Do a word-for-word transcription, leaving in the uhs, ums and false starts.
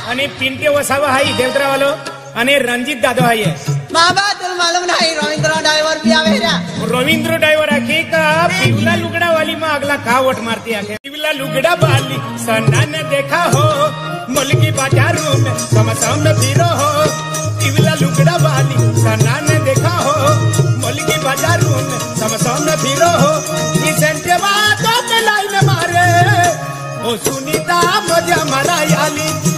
आणि पिंटे वसावा हाई देवतरा वालो आणि रणजित दादो हाई बाबा तुला मालूम नाही रवींद्र ड्रायव्हर भी आवे रे रवींद्र ड्रायव्हर आखे का पिवला लुगड़ा वाली माँ अगला का वोट मारती आखे पिवला लुगड़ा वाली सन्ना ने देखा हो मुल्की बाजारों में समसम में फिरो हो पिवला लुगड़ा वाली सन्ना ने देखा हो मुल्की बाजारों में समसम में फिरो हो इसेंटे बातों पे लाइन मारे ओ सुनीता मजा मारा याली